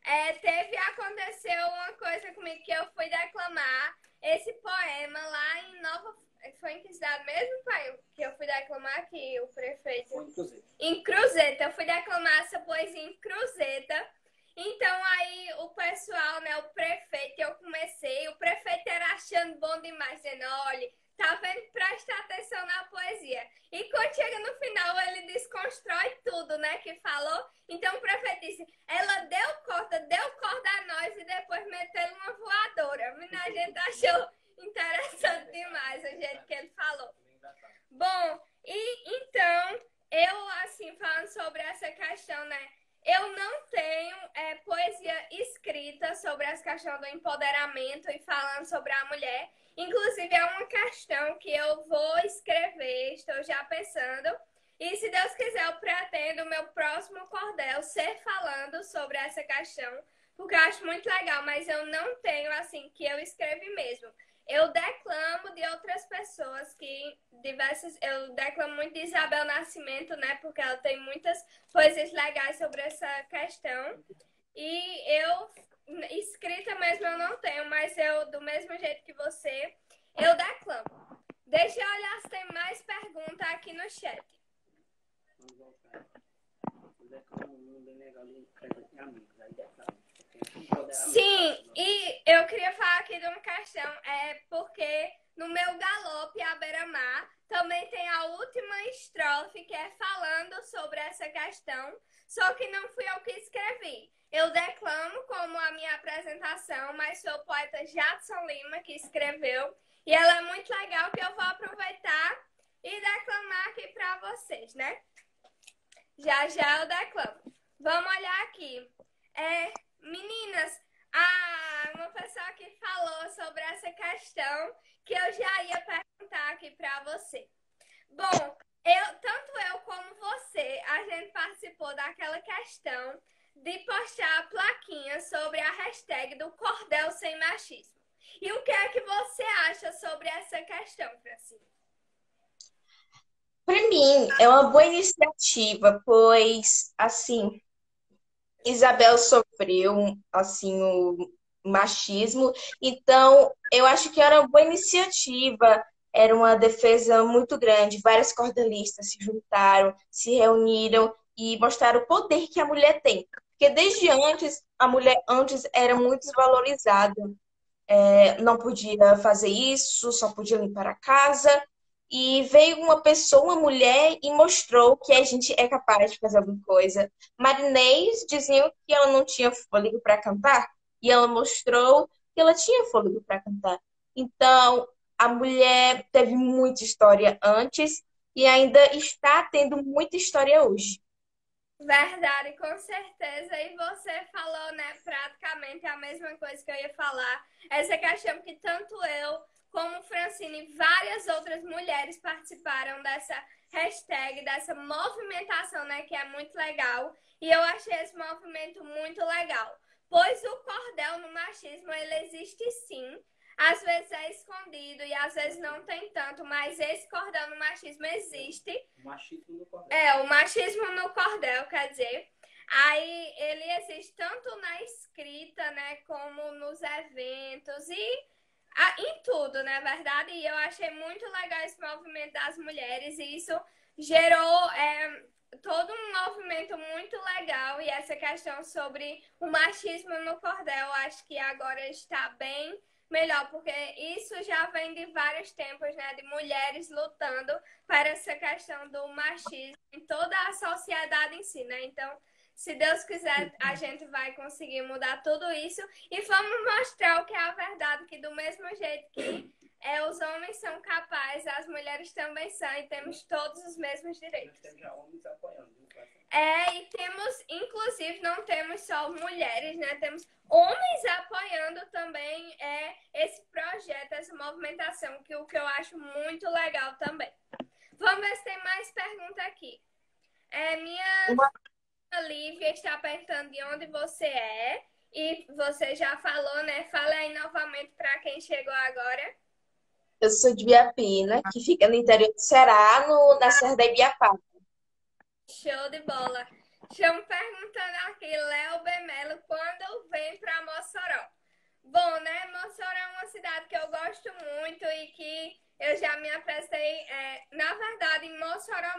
É, teve, aconteceu uma coisa comigo que eu fui declamar esse poema lá em Nova... Foi em que cidade mesmo, pai? Que eu fui declamar aqui, o prefeito... Foi em Cruzeta. Em Cruzeta. Eu fui declamar essa poesia em Cruzeta. Então, aí, o pessoal, né, o prefeito, eu comecei, o prefeito era achando bom demais, dizendo, olha, tá vendo? Presta atenção na poesia. E quando chega no final, ele desconstrói tudo, né, que falou. Então, o prefeito disse, ela deu corda, deu corda a nós e depois meteu uma voadora. A gente achou interessante demais o jeito que ele falou. Bom, e então, eu, assim, falando sobre essa questão, né, eu não tenho é, poesia escrita sobre essa questão do empoderamento e falando sobre a mulher. Inclusive, é uma questão que eu vou escrever, estou já pensando. E, se Deus quiser, eu pretendo o meu próximo cordel ser falando sobre essa questão, porque eu acho muito legal, mas eu não tenho, assim, que eu escrevi mesmo. Eu declamo de outras pessoas que diversas. Eu declamo muito de Isabel Nascimento, né? Porque ela tem muitas coisas legais sobre essa questão. E eu, escrita mesmo, eu não tenho, mas eu, do mesmo jeito que você, eu declamo. Deixa eu olhar se tem mais perguntas aqui no chat. Vamos voltar. Eu declamo um bem legal de presente de amigos. Aí declamo. Sim, e eu queria falar aqui de uma questão, é porque no meu galope à beira-mar também tem a última estrofe que é falando sobre essa questão, só que não fui eu que escrevi. Eu declamo como a minha apresentação, mas foi o poeta Jadson Lima que escreveu, e ela é muito legal que eu vou aproveitar e declamar aqui para vocês, né? Já já eu declamo. Vamos olhar aqui. É... Meninas, ah, uma pessoa que falou sobre essa questão que eu já ia perguntar aqui para você. Bom, eu, tanto eu como você, a gente participou daquela questão de postar a plaquinha sobre a hashtag do Cordel Sem Machismo. E o que é que você acha sobre essa questão, Francine? Para mim, é uma boa iniciativa, pois, assim, Isabel sofreu, assim, o machismo, então eu acho que era uma boa iniciativa, era uma defesa muito grande, várias cordelistas se juntaram, se reuniram e mostraram o poder que a mulher tem, porque desde antes, a mulher antes era muito desvalorizada, é, não podia fazer isso, só podia limpar a casa, e veio uma pessoa, uma mulher, e mostrou que a gente é capaz de fazer alguma coisa. Marinês diziam que ela não tinha fôlego para cantar, e ela mostrou que ela tinha fôlego para cantar. Então, a mulher teve muita história antes e ainda está tendo muita história hoje. Verdade, com certeza. E você falou, né, praticamente a mesma coisa que eu ia falar. Essa questão que tanto eu como Francine e várias outras mulheres participaram dessa hashtag, dessa movimentação, né, que é muito legal. E eu achei esse movimento muito legal. Pois o cordel no machismo, ele existe sim. Às vezes é escondido e às vezes não tem tanto, mas esse cordel no machismo existe. O machismo no cordel. É, o machismo no cordel, quer dizer. Aí ele existe tanto na escrita, né, como nos eventos e ah, em tudo, na verdade. E eu achei muito legal esse movimento das mulheres e isso gerou é, todo um movimento muito legal. E essa questão sobre o machismo no cordel, acho que agora está bem melhor, porque isso já vem de vários tempos, né, de mulheres lutando para essa questão do machismo em toda a sociedade em si, né? Então, se Deus quiser, a gente vai conseguir mudar tudo isso e vamos mostrar o que é a verdade, que do mesmo jeito que é, os homens são capazes, as mulheres também são e temos todos os mesmos direitos. Nós temos já homens apoiando. É, e temos, inclusive, não temos só mulheres, né? Temos homens apoiando também é, esse projeto, essa movimentação, que o que eu acho muito legal também. Vamos ver se tem mais pergunta aqui. É, minha Lívia está perguntando de onde você é. E você já falou, né? Fala aí novamente para quem chegou agora. Eu sou de Biapina, que fica no interior do Ceará, no, na Serra da Ibiapaba. Show de bola. Estamos perguntando aqui, Léo Bemelo, quando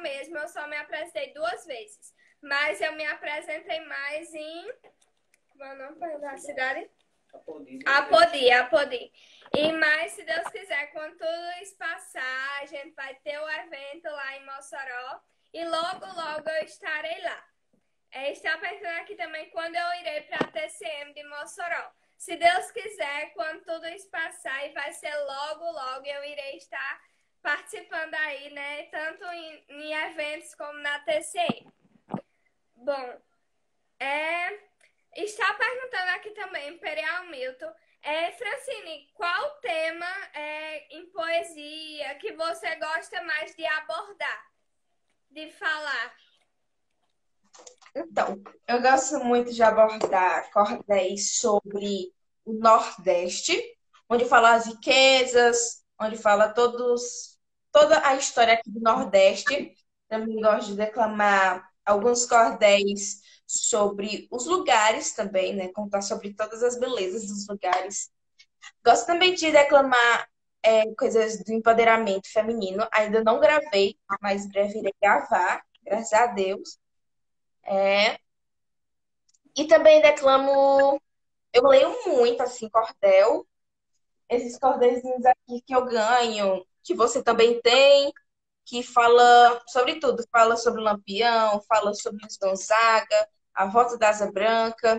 mesmo, eu só me apresentei duas vezes. Mas eu me apresentei mais em... Qual é o nome da cidade? Apodi, Apodi. E mais, se Deus quiser, quando tudo isso passar, a gente vai ter o evento lá em Mossoró. E logo, logo eu estarei lá. É, está perguntando aqui também quando eu irei para a T C M de Mossoró. Se Deus quiser, quando tudo isso passar, e vai ser logo, logo, eu irei estar participando aí, né? Tanto em, em eventos como na T C M. Bom, é, está perguntando aqui também, Imperial Milton. É, Francine, qual tema é, em poesia que você gosta mais de abordar, de falar? Então, eu gosto muito de abordar cordéis sobre o Nordeste, onde fala as riquezas, onde fala todos, toda a história aqui do Nordeste. Também gosto de declamar alguns cordéis sobre os lugares também, né? Contar sobre todas as belezas dos lugares. Gosto também de declamar é, coisas do empoderamento feminino. Ainda não gravei, mas em breve irei gravar, graças a Deus. É, e também declamo, eu leio muito, assim, cordel. Esses cordéisinhos aqui que eu ganho, que você também tem, que fala sobre tudo. Fala sobre o Lampião, fala sobre Luiz Gonzaga, a Volta da Asa Branca.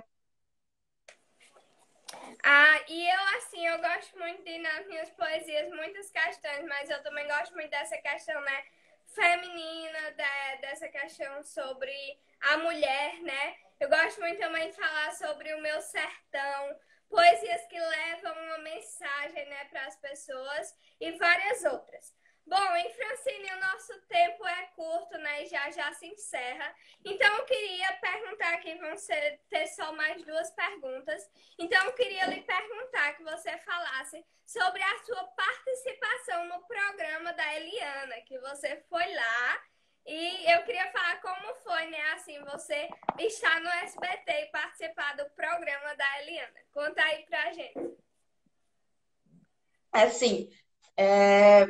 Ah, e eu, assim, eu gosto muito de, nas minhas poesias, muitas questões, mas eu também gosto muito dessa questão, né, feminina, da, dessa questão sobre a mulher, né? Eu gosto muito também de falar sobre o meu sertão, poesias que levam uma mensagem, né, para as pessoas e várias outras. Bom, em Francine, o nosso tempo é curto, né? E já já se encerra. Então, eu queria perguntar aqui, vão ser, ter só mais duas perguntas. Então, eu queria lhe perguntar que você falasse sobre a sua participação no programa da Eliana, que você foi lá. E eu queria falar como foi, né? Assim, você estar no S B T e participar do programa da Eliana. Conta aí pra gente. Assim, é,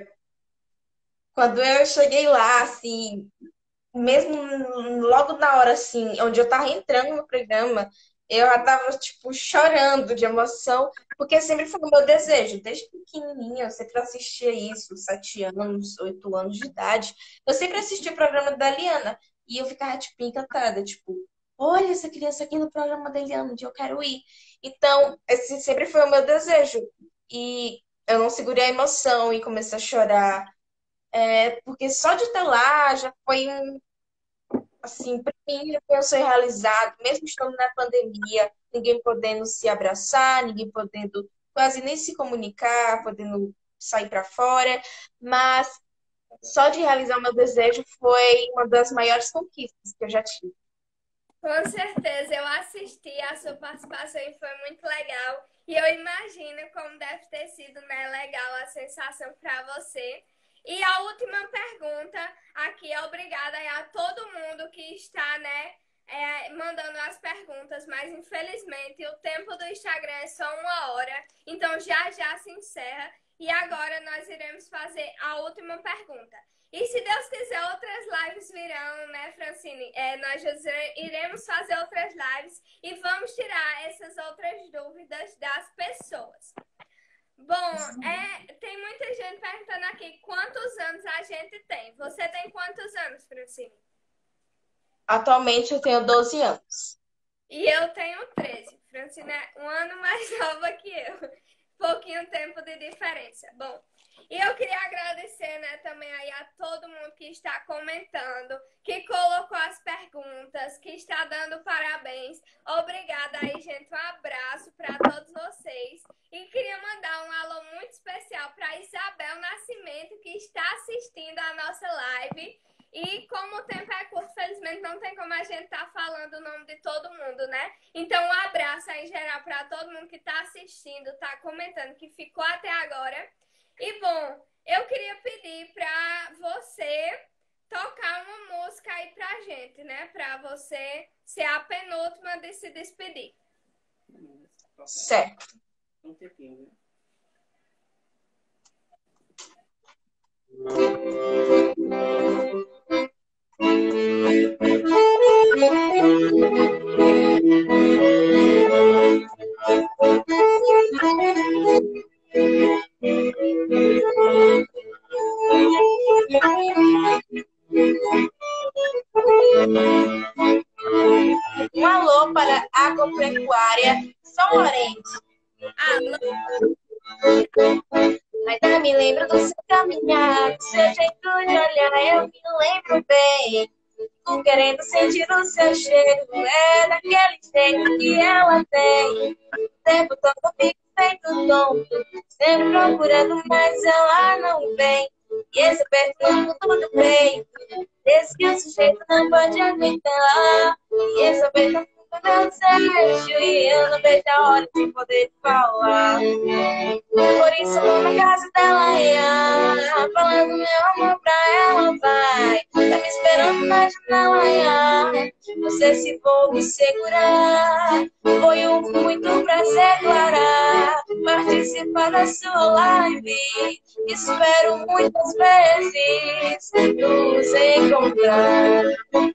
quando eu cheguei lá, assim, mesmo logo na hora, assim, onde eu tava entrando no programa, eu já tava, tipo, chorando de emoção, porque sempre foi o meu desejo. Desde pequenininha, eu sempre assistia isso, sete anos, oito anos de idade. Eu sempre assistia o programa da Liana. E eu ficava, tipo, encantada, tipo, olha essa criança aqui no programa da Liana, onde eu quero ir. Então, esse sempre foi o meu desejo. E eu não segurei a emoção e comecei a chorar. É, porque só de estar lá já foi um, assim, para mim, eu sou realizado, mesmo estando na pandemia, ninguém podendo se abraçar, ninguém podendo quase nem se comunicar, podendo sair para fora, mas só de realizar o meu desejo foi uma das maiores conquistas que eu já tive. Com certeza, eu assisti a sua participação e foi muito legal. E eu imagino como deve ter sido, né, legal a sensação para você. E a última pergunta aqui, obrigada a todo mundo que está, né, é, mandando as perguntas, mas infelizmente o tempo do Instagram é só uma hora, então já já se encerra. E agora nós iremos fazer a última pergunta. E se Deus quiser, outras lives virão, né, Francine? É, nós iremos fazer outras lives e vamos tirar essas outras dúvidas das pessoas. Bom, é, tem muita gente perguntando aqui quantos anos a gente tem. Você tem quantos anos, Francine? Atualmente eu tenho doze anos. E eu tenho treze. Francine é um ano mais nova que eu. Pouquinho tempo de diferença. Bom, e eu queria agradecer, né, também aí a todo mundo que está comentando, que colocou as perguntas, que está dando parabéns. Obrigada aí, gente. Um abraço para todos vocês. E queria mandar um alô muito especial para Isabel Nascimento, que está assistindo a nossa live. E como o tempo é curto, felizmente não tem como a gente estar tá falando o nome de todo mundo, né? Então, um abraço aí em geral para todo mundo que está assistindo, está comentando, que ficou até agora. E, bom, eu queria pedir para você tocar uma música aí pra gente, né? Para você ser a penúltima de se despedir. Certo. Um tempinho, né? Um alô para a agropecuária São Lourenço. Alô, Ainda me lembro do seu caminhar, do seu jeito de olhar, eu me lembro bem. Fico querendo sentir o seu cheiro, é daquele jeito que ela tem. O tempo todo eu fico feito tonto, sempre procurando, mas ela não vem. E esse aperto no fundo do peito, esse que o sujeito não pode aguentar. E esse aperto no fundo do meu desejo, e eu não vejo a hora de poder falar. Por isso vou na casa dela, ia, falando meu amor pra ela, vai. Tá me esperando na janela, ia, não sei se vou me segurar. Foi um muito prazer, Clara, participar da sua live. Espero muitas vezes nos encontrar.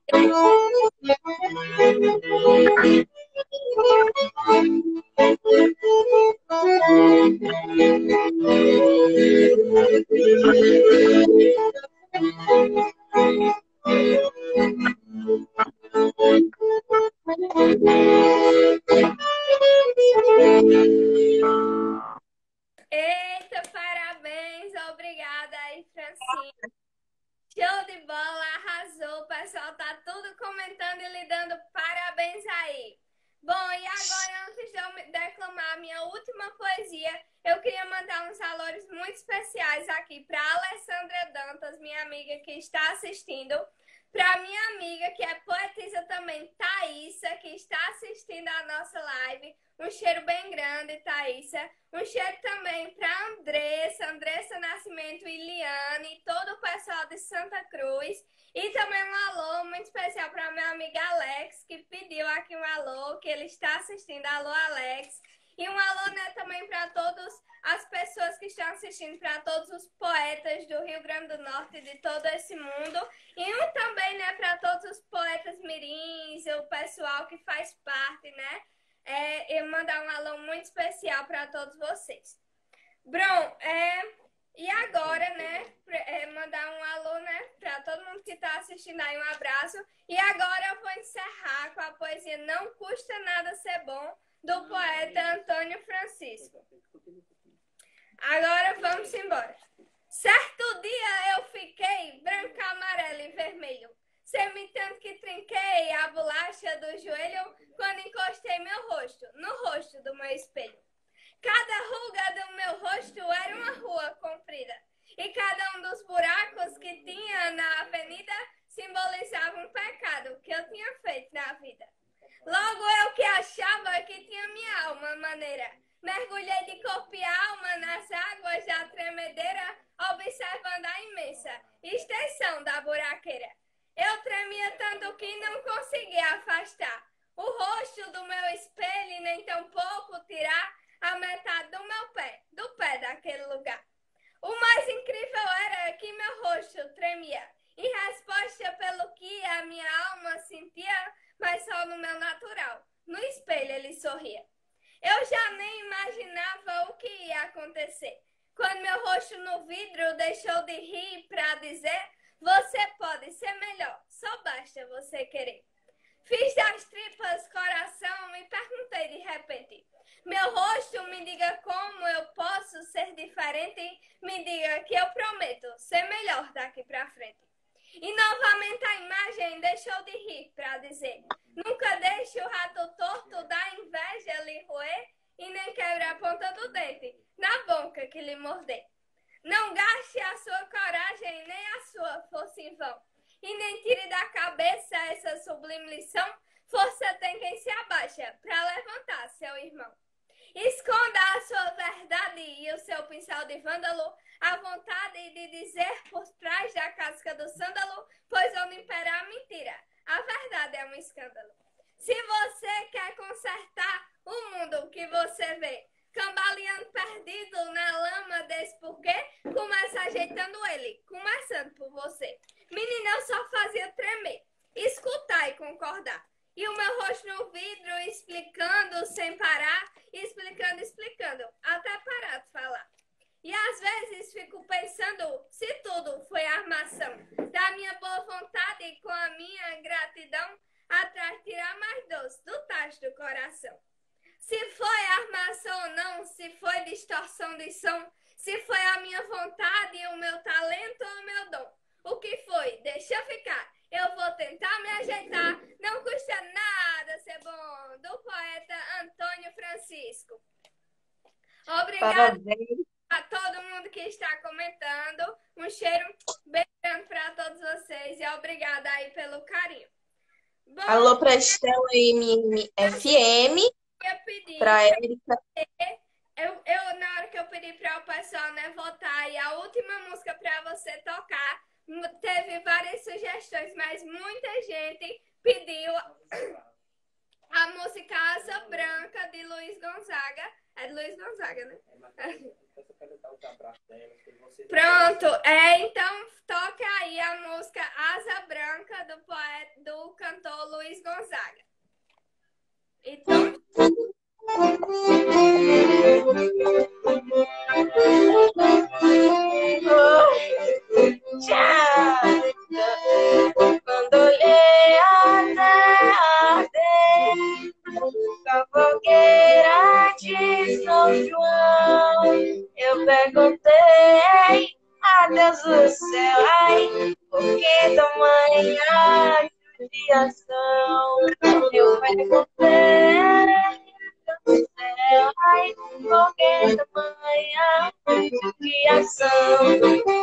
eita, parabéns, obrigada aí, Francine. Show de bola, arrasou, o pessoal tá tudo comentando e lhe dando parabéns aí. Bom, e agora, antes de eu declamar a minha última poesia, eu queria mandar uns valores muito especiais aqui para Alessandra Dantas, minha amiga que está assistindo, para minha amiga que é poetisa também, Thaísa, que está assistindo a nossa live. Um cheiro bem grande, Thaísa. Um cheiro também para Andressa, Andressa Nascimento e Liane, e todo o pessoal de Santa Cruz. E também um alô muito especial para minha amiga Alex, que pediu aqui um alô, que ele está assistindo. Alô, Alex. E um alô, né, também para todas as pessoas que estão assistindo, para todos os poetas do Rio Grande do Norte e de todo esse mundo. E um também, né, para todos os poetas mirins, o pessoal que faz parte, né? É, eu mandar um alô muito especial para todos vocês. Bom, é, e agora, né, é, mandar um alô, né, para todo mundo que está assistindo aí, um abraço. E agora eu vou encerrar com a poesia Não Custa Nada Ser Bom, do poeta Antônio Francisco. Agora vamos embora. Certo dia eu fiquei branco, amarelo e vermelho, semi tanto que trinquei a bolacha do joelho quando encostei meu rosto no rosto do meu espelho. Cada ruga do meu rosto era uma rua comprida, e cada um dos buracos que tinha na avenida simbolizava um pecado que eu tinha feito na vida. Logo eu que achava que tinha minha alma maneira, mergulhei de corpo e alma nas águas da tremedeira, observando a imensa extensão da buraqueira. Eu tremia tanto que não conseguia afastar o rosto do meu espelho e nem tão pouco tirar a metade do meu pé, do pé daquele lugar. O mais incrível era que meu rosto tremia, em resposta pelo que a minha alma sentia, mas só no meu natural. No espelho ele sorria. Eu já nem imaginava o que ia acontecer, quando meu rosto no vidro deixou de rir para dizer: você pode ser melhor, só basta você querer. Fiz das tripas coração e perguntei de repente: meu rosto, me diga como eu posso ser diferente, me diga que eu prometo ser melhor daqui para frente. E novamente a imagem deixou de rir para dizer: nunca deixe o rato torto da inveja lhe roer e nem quebre a ponta do dente na boca que lhe morder. Não gaste a sua coragem nem a sua força em vão, e nem tire da cabeça essa sublime lição. Força tem quem se abaixa para levantar seu irmão. Esconda a sua verdade e o seu pincel de vândalo, a vontade de dizer por trás da casca do sândalo, pois onde impera a mentira, a verdade é um escândalo. Se você quer consertar o mundo que você vê, cambaleando perdido na lama desse porquê, começa ajeitando ele, começando por você. Menina, eu só fazia tremer. Isso explicando sem parar, explicando, explicando, até parar de falar. E às vezes fico pensando se tudo foi armação da minha boa vontade e com a minha gratidão atrás tirar mais doce do tacho do coração. Se foi armação ou não, se foi distorção de som, se foi a minha vontade, o meu talento ou o meu dom. O que foi? Deixa eu ficar. Eu vou tentar me ajeitar. Não custa nada ser bom. Do poeta Antônio Francisco. Obrigada. Parabéns. A todo mundo que está comentando. Um cheiro bem grande para todos vocês. E obrigada aí pelo carinho. Bom, Alô para Estela M M F M. eu pedi Para Érica. Eu, eu, na hora que eu pedi para o pessoal, né, votar, e a última música para você tocar, teve várias sugestões, mas muita gente pediu a música Asa Branca de Luiz Gonzaga. É de Luiz Gonzaga, né? Pronto, é, então toque aí a música Asa Branca do poeta, do cantor Luiz Gonzaga. Então, quando olhei a terra da fogueira de São João, eu perguntei a Deus do céu, ai, por que tamanha judiação? Eu perguntei a Deus do céu, ai, por que tamanha judiação?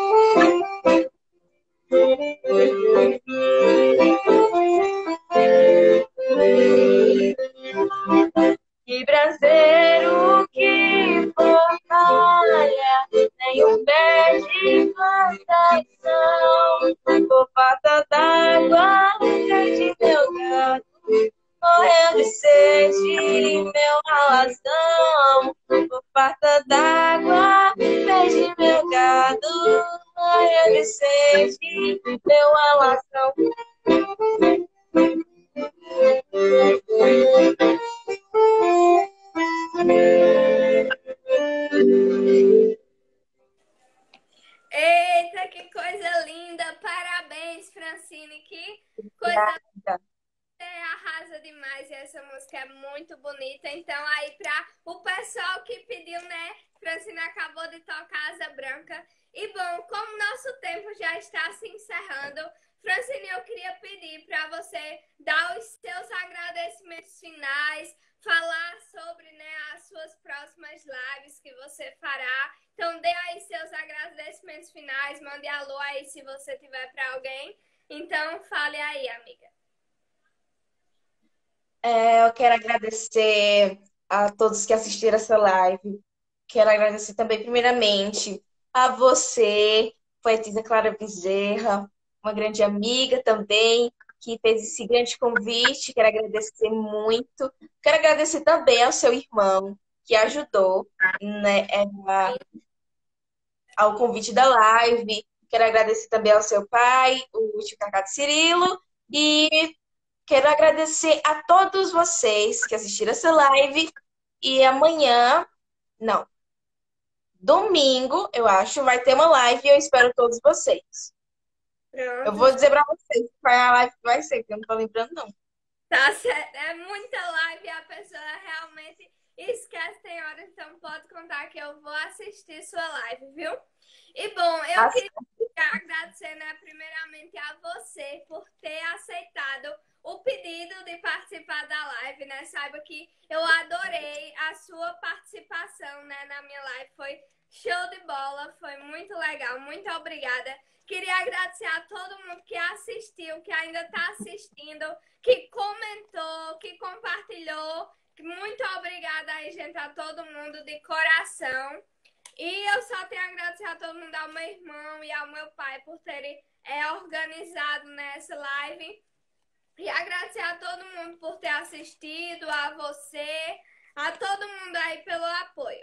Que braseiro que fortalha, nem um pé de plantação, por falta d'água, perdi meu gado, morreu de sede, meu alazão, por falta d'água, perdi meu gado, morreu de sede, meu alazão. eita, que coisa linda! Parabéns, Francine, que coisa linda! Você arrasa demais e essa música é muito bonita. Então, aí, para o pessoal que pediu, né? Francine acabou de tocar Asa Branca. E, bom, como nosso tempo já está se encerrando, Francine, eu queria pedir para você dar os seus agradecimentos finais, falar sobre, né, as suas próximas lives que você fará. Então, dê aí seus agradecimentos finais, mande alô aí se você tiver para alguém. Então, fale aí, amiga. É, eu quero agradecer a todos que assistiram essa live. Quero agradecer também, primeiramente, a você, poetisa Clara Bezerra, uma grande amiga também, que fez esse grande convite. Quero agradecer muito. Quero agradecer também ao seu irmão, que ajudou, né, a- ao convite da live. Quero agradecer também ao seu pai, o tio Cacá de Cirilo. E quero agradecer a todos vocês que assistiram essa live. E amanhã, não, domingo, eu acho, vai ter uma live e eu espero todos vocês. Eu Pronto. vou dizer pra vocês qual é a live que vai ser, porque eu não tô lembrando, não. Tá certo. É muita live e a pessoa realmente esquece, tem hora, então pode contar que eu vou assistir sua live, viu? E bom, eu Tá queria agradecer, né, primeiramente a você por ter aceitado o pedido de participar da live, né? Saiba que eu adorei a sua participação, né, na minha live. Foi show de bola, foi muito legal. Muito obrigada. Queria agradecer a todo mundo que assistiu, que ainda está assistindo, que comentou, que compartilhou. Muito obrigada aí, gente, a todo mundo de coração. E eu só tenho a agradecer a todo mundo, ao meu irmão e ao meu pai por terem é, organizado nessa live. E agradecer a todo mundo por ter assistido, a você, a todo mundo aí pelo apoio.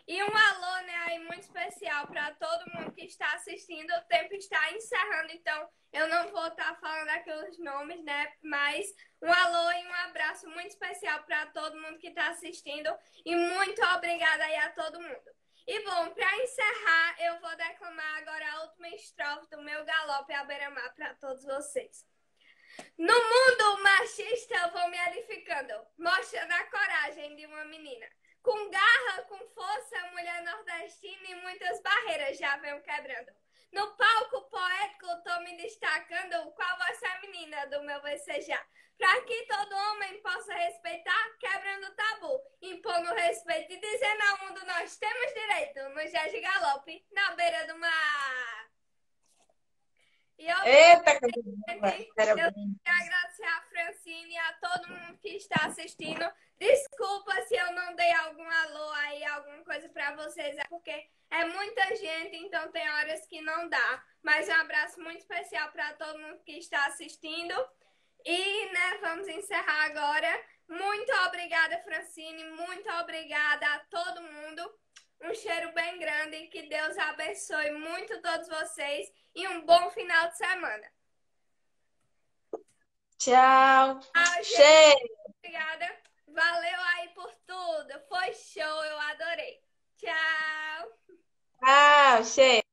E um alô, né, aí muito especial para todo mundo que está assistindo. O tempo está encerrando, então eu não vou estar falando aqueles nomes, né? Mas um alô e um abraço muito especial para todo mundo que está assistindo. E muito obrigada aí a todo mundo. E bom, para encerrar, eu vou declamar agora a última estrofe do meu galope à beira-mar para todos vocês. No mundo machista eu vou me edificando, mostrando a coragem de uma menina. Com garra, com força, mulher nordestina e muitas barreiras já venho quebrando. No palco poético tô me destacando, qual voz feminina do meu vecejar. Pra que todo homem possa respeitar, quebrando o tabu, impondo respeito e dizendo ao mundo nós temos direito, no jazz de galope, na beira do mar. E eu Eita, que eu parabéns. quero agradecer a Francine e a todo mundo que está assistindo. Desculpa se eu não dei algum alô aí, alguma coisa para vocês, é porque é muita gente, então tem horas que não dá. Mas um abraço muito especial para todo mundo que está assistindo. E, né, vamos encerrar agora. Muito obrigada, Francine. Muito obrigada a todo mundo. Um cheiro bem grande e que Deus abençoe muito todos vocês. E um bom final de semana. Tchau. Tchau, gente. Cheiro. Obrigada. Valeu aí por tudo. Foi show, eu adorei. Tchau. Tchau, cheiro.